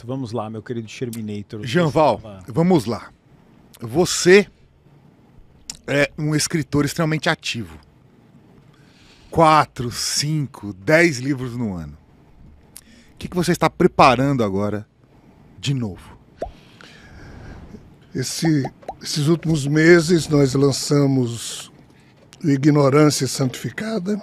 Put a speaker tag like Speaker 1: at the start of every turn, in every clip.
Speaker 1: certo. Vamos lá, meu querido Sherminator.
Speaker 2: Jeanval, vamos lá. Você é um escritor extremamente ativo. 4, 5, 10 livros no ano. O que você está preparando agora de novo?
Speaker 3: Esses últimos meses nós lançamos Ignorância Santificada.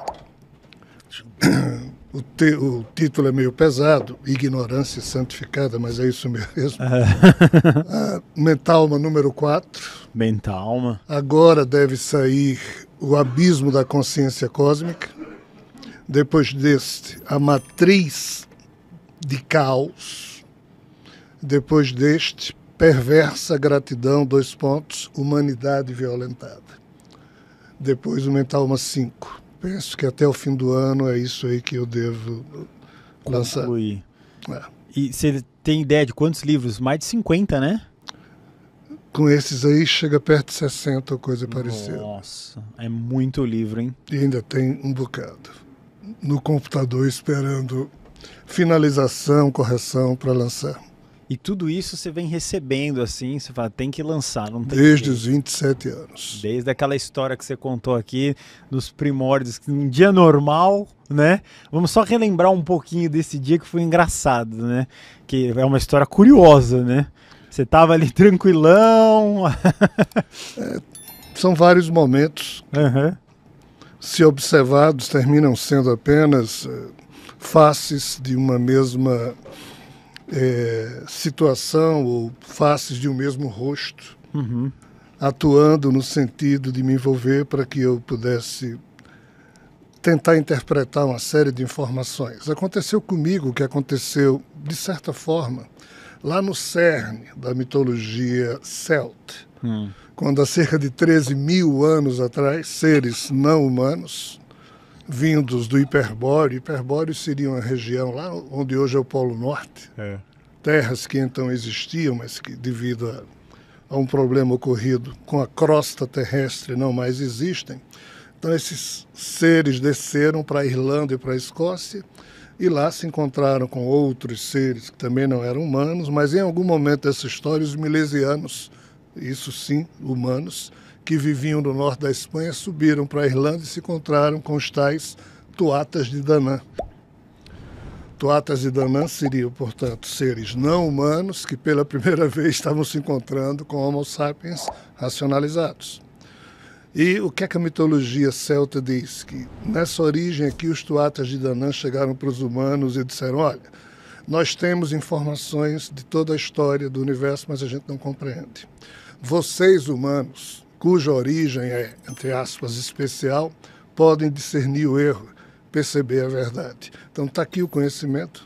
Speaker 3: O título é meio pesado, Ignorância Santificada, mas é isso mesmo. Mentalma número 4.
Speaker 1: Mentalma.
Speaker 3: Agora deve sair O Abismo da Consciência Cósmica. Depois deste, A Matriz de Caos. Depois deste, Perversa Gratidão, Humanidade Violentada. Depois o Mentalma 5. Penso que até o fim do ano é isso aí que eu devo lançar.
Speaker 1: E você tem ideia de quantos livros? Mais de 50, né?
Speaker 3: Com esses aí chega perto de 60 ou coisa parecida.
Speaker 1: Nossa, é muito livro, hein?
Speaker 3: E ainda tem um bocado no computador esperando finalização, correção para lançar.
Speaker 1: E tudo isso você vem recebendo assim, você fala, tem que lançar, não tem
Speaker 3: Desde
Speaker 1: jeito.
Speaker 3: os 27 anos.
Speaker 1: Desde aquela história que você contou aqui, dos primórdios, um dia normal, né? Vamos só relembrar um pouquinho desse dia que foi engraçado, né? Que é uma história curiosa, né? Você tava ali tranquilão.
Speaker 3: São vários momentos.
Speaker 1: Uhum.
Speaker 3: Se observados, terminam sendo apenas faces de uma mesma situação ou faces de um mesmo rosto, atuando no sentido de me envolver para que eu pudesse tentar interpretar uma série de informações. Aconteceu comigo o que aconteceu, de certa forma, lá no cerne da mitologia celta, quando há cerca de 13 mil anos atrás, seres não humanos, vindos do Hiperbóreo. Hiperbóreo seria uma região lá onde hoje é o Polo Norte. Terras que então existiam, mas que devido a um problema ocorrido com a crosta terrestre não mais existem. Então esses seres desceram para a Irlanda e para a Escócia e lá se encontraram com outros seres que também não eram humanos, mas em algum momento dessa história os milesianos, isso sim, humanos, que viviam no norte da Espanha, subiram para a Irlanda e se encontraram com os tais Tuatas de Danann. Tuatas de Danann seriam, portanto, seres não humanos que pela primeira vez estavam se encontrando com Homo sapiens racionalizados. E o que é que a mitologia celta diz? Que nessa origem aqui os Tuatas de Danann chegaram para os humanos e disseram, olha, nós temos informações de toda a história do universo, mas a gente não compreende. Vocês, humanos, cuja origem é, entre aspas, especial, podem discernir o erro, perceber a verdade. Então está aqui o conhecimento.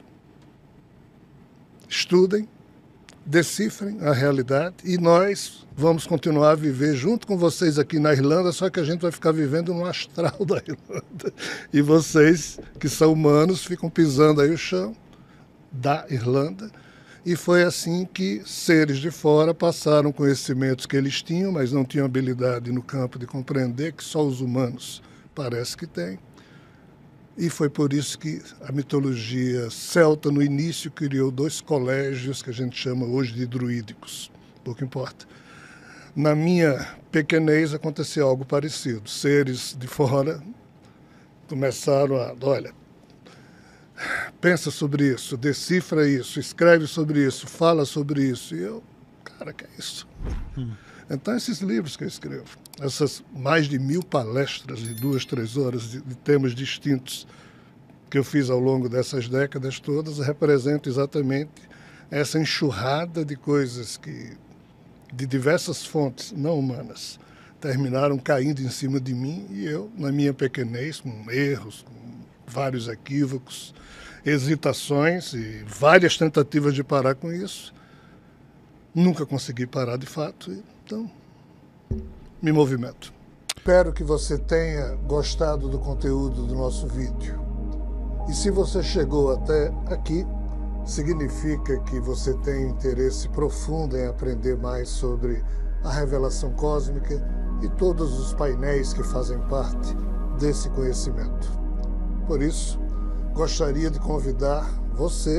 Speaker 3: Estudem, decifrem a realidade e nós vamos continuar a viver junto com vocês aqui na Irlanda, só que a gente vai ficar vivendo no astral da Irlanda. E vocês, que são humanos, ficam pisando aí o chão da Irlanda. E foi assim que seres de fora passaram conhecimentos que eles tinham, mas não tinham habilidade no campo de compreender, que só os humanos parece que têm. E foi por isso que a mitologia celta, no início, criou 2 colégios que a gente chama hoje de druídicos, pouco importa. Na minha pequenez aconteceu algo parecido. Seres de fora começaram a, olha, pensa sobre isso, decifra isso, escreve sobre isso, fala sobre isso. E eu, cara, que é isso? Então, esses livros que eu escrevo, essas mais de 1000 palestras de 2, 3 horas de temas distintos que eu fiz ao longo dessas décadas todas, representam exatamente essa enxurrada de coisas que, de diversas fontes não humanas, terminaram caindo em cima de mim e eu, na minha pequenez, com erros, com vários equívocos, hesitações e várias tentativas de parar com isso, nunca consegui parar de fato, então me movimento. Espero que você tenha gostado do conteúdo do nosso vídeo. E se você chegou até aqui, significa que você tem interesse profundo em aprender mais sobre a revelação cósmica e todos os painéis que fazem parte desse conhecimento. Por isso, gostaria de convidar você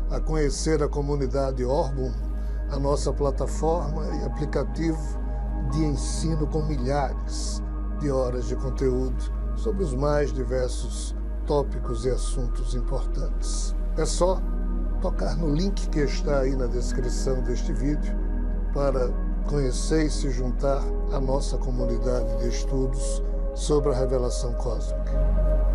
Speaker 3: a conhecer a comunidade Orbum, a nossa plataforma e aplicativo de ensino com milhares de horas de conteúdo sobre os mais diversos tópicos e assuntos importantes. É só tocar no link que está aí na descrição deste vídeo para conhecer e se juntar à nossa comunidade de estudos sobre a revelação cósmica.